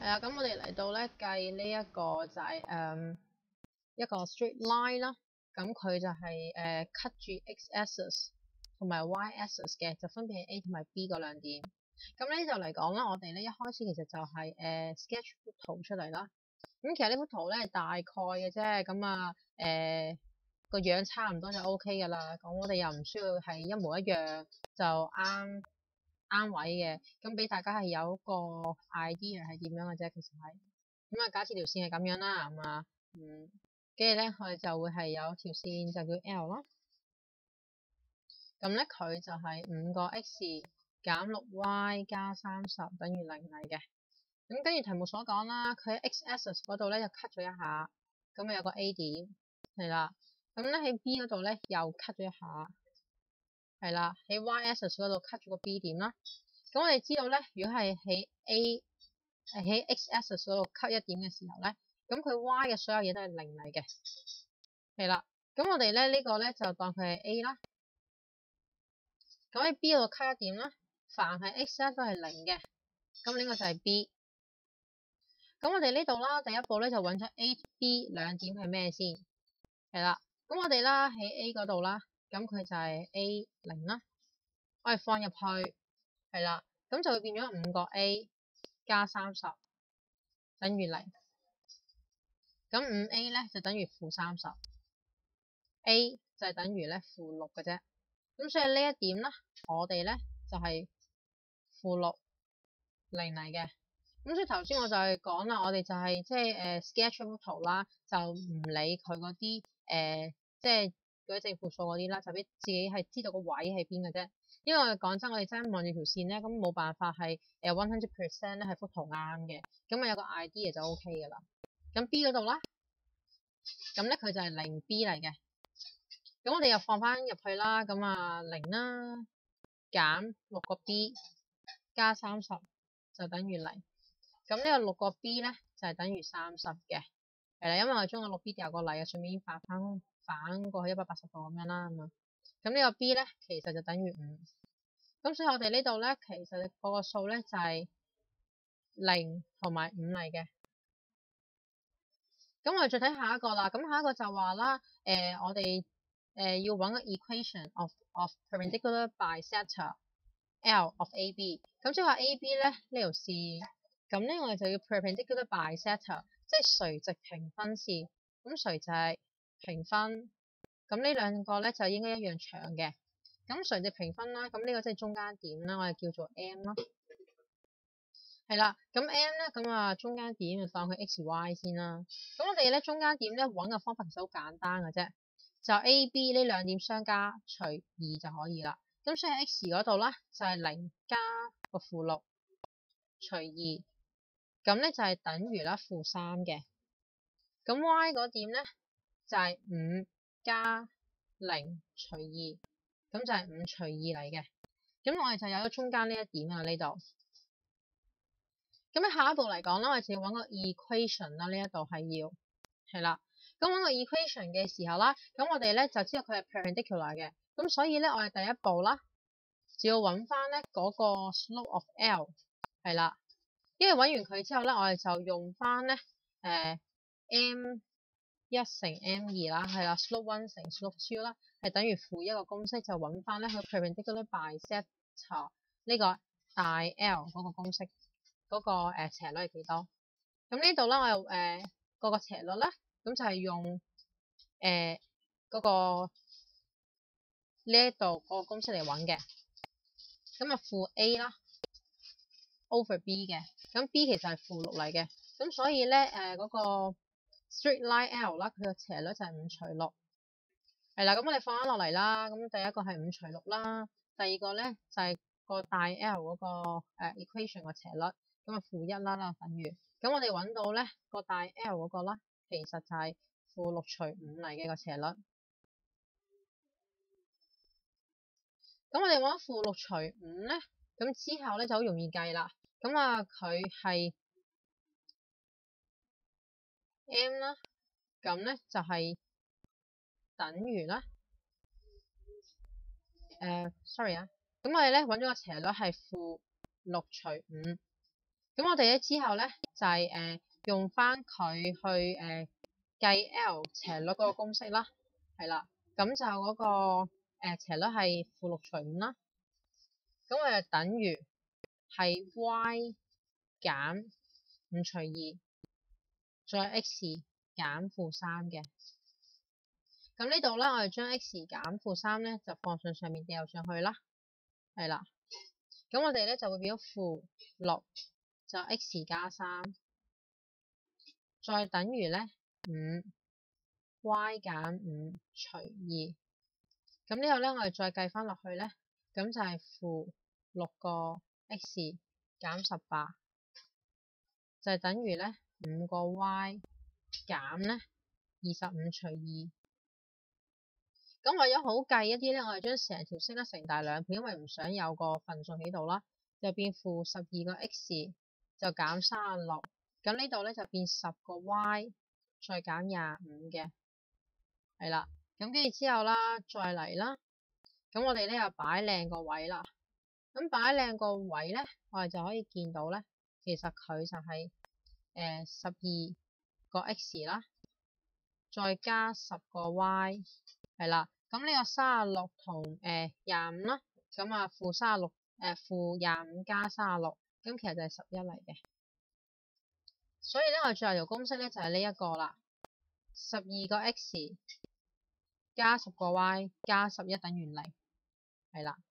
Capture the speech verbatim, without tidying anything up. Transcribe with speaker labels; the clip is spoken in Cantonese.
Speaker 1: 啊，咁我哋嚟到咧計呢一個就係、是、誒、嗯、一個 straight line 啦，咁佢就係、是、誒、呃、cut 住 x axis 同埋 y axis 嘅，就分別係 A 同埋 B 嗰兩點。咁呢度嚟講啦，我哋咧一開始其實就係、是、誒、呃、sketch 幅圖出嚟啦。咁其實呢幅圖咧係大概嘅啫，咁啊誒個樣差唔多就 O K 噶啦。咁我哋又唔需要係一模一樣就啱啱位嘅，咁俾大家係有一個 idea 係點樣嘅啫。其實係咁啊，假設條線係咁樣啦，咁啊嗯，跟住咧我哋就會係有條線就叫 L 啦。咁咧佢就係五個 x 減六 y 加三十等於零嚟嘅。咁跟住題目所講啦，佢喺 x axis 嗰度咧就 cut 咗一下，咁啊有個 A 點係啦。咁咧喺 B 嗰度咧又 cut 咗一下，係啦，喺 y axis 嗰度 cut 咗個 B 點啦。咁我哋知道咧，如果係喺 A 誒喺 x axis 嗰度 cut 一點嘅時候咧，咁佢 y 嘅所有嘢都係零嚟嘅，係啦。咁我哋咧呢、這個咧就當佢係 A 啦。咁喺 B 嗰度 cut 一點啦，凡係 x 咧都係零嘅，咁呢個就係 B。咁我哋呢度啦，第一步咧就揾咗 A、B 兩點係咩先？係啦，咁我哋啦喺 A 嗰度啦，咁佢就係 A 零啦，我哋放入去，係啦，咁就會變咗五個 A 加三十等於零。咁五 A 咧就等於負三十 ，A 就係等於咧負六嘅啫。咁所以呢一點啦，我哋咧就係負六零嚟嘅。咁所以頭先我就係講啦，我哋就係即係誒 sketch 幅圖啦，就唔理佢嗰啲誒即係嗰啲正負數嗰啲啦，就俾自己係知道個位喺邊嘅啫。因為我哋講真，我哋真係望住條線咧，咁冇辦法係誒 one hundred percent 咧係幅圖啱嘅。咁啊有個 idea 就 O K 噶啦。咁 B 嗰度啦，咁咧佢就係零 B 嚟嘅。咁我哋又放翻入去啦，咁啊零啦，減六個 B 加三十就等於零。咁呢個六個 B 咧就係、是、等於三十嘅，係啦，因為我將個六 B 掉過嚟啊，順便反翻反過去一百八十度咁樣啦，咁啊，咁呢個 B 咧其實就等於五，咁所以我哋呢度咧其實嗰個數咧就係零同埋五嚟嘅。咁我哋再睇下一個啦，咁下一個就話啦，誒、呃、我哋誒、呃、要揾個 equation of of perpendicular bisector L of A B， 咁即係話 A B 咧呢條線。咁咧，我哋就要 perpendicular bisector， 即係垂直平分線。咁垂直平分，咁呢兩個咧就應該一樣長嘅。咁垂直平分啦，咁呢個即係中間點啦，我哋叫做 M 啦。係啦，咁 M 咧，咁啊中間點就當佢 X Y 先啦。咁我哋咧中間點咧揾嘅方法其實好簡單嘅啫，就 A B 呢兩點相加除二就可以啦。咁所以 X 嗰度啦就係零加個負六除二。咁咧就係等於啦負三嘅，咁 y 嗰點咧就係五加零除二，咁就係五除二嚟嘅。咁我哋就有咗中間呢一點啊呢度。咁喺下一步嚟講啦，我哋就要揾個 equation 啦，呢一度係要係啦。咁揾個 equation 嘅時候啦，咁我哋咧就知道佢係 perpendicular 嘅，咁所以咧我哋第一步啦，就要揾翻咧嗰個 slope of L 係啦。因為揾完佢之後咧，我哋就用翻咧誒 M 一乘 M 二啦，係啦 ，slope one 乘 slope two 啦，係等於負一個公式，就揾翻咧佢 perpendicular bisector 呢個大 L 嗰個公式，嗰、那個誒、呃、斜率係幾多？咁呢度咧我又誒嗰個斜率咧，咁就係用誒嗰、呃那個呢一度嗰個公式嚟揾嘅，咁啊負 A 啦 over B 嘅。咁 B 其實係負六嚟嘅，咁所以咧誒嗰個 straight line L 啦，佢個斜率就係五除六，係啦。咁我哋放翻落嚟啦，咁第一個係五除六啦，第二個咧就係、是、個大 L 嗰、那個、呃、equation 個斜率，咁啊負一啦啦等於，咁我哋揾到咧個大 L 嗰個啦，其實就係負六除五嚟嘅個斜率。咁我哋揾負六除五咧，咁之後咧就好容易計啦。咁啊，佢係 M 啦，咁咧就係、是、等於啦，誒、呃、sorry 啊，咁我哋咧揾咗個斜率係負六除五，咁我哋咧之後咧就係、是、誒、呃、用翻佢去誒、呃、計 L 斜率嗰個公式啦，係啦，咁就嗰、那個、呃、斜率係負六除五啦，咁我就等於係 y 減五除二再 x 減負三嘅。咁呢度咧，我哋將 x 減負三咧就放上上面掉上去啦，係啦。咁我哋咧就會變咗負六就 x 加三，再等於咧五 y 減五除二。咁呢度咧，我哋再計翻落去咧，咁就係負六個 x 減十八，就係等於咧五個 y 減咧二十五除二。咁為咗好計一啲咧，我哋將成條式咧乘大兩倍，因為唔想有個分數喺度啦，就變負十二個 x 就減三十六。咁呢度咧就變十個 y 再減廿五嘅，係啦。咁跟住之後啦，再嚟啦。咁我哋咧又擺靚個位啦。咁擺靚個位咧，我哋就可以見到咧，其實佢就係誒十二個 x 啦，再加十個 y， 係啦。咁呢個三十六同誒廿五啦，咁啊負三十六誒負廿五加三十六，咁其實就係十一嚟嘅。所以咧，我最後條公式咧就係呢一個啦，十二個 x 加十個 y 加十一等於零，係啦。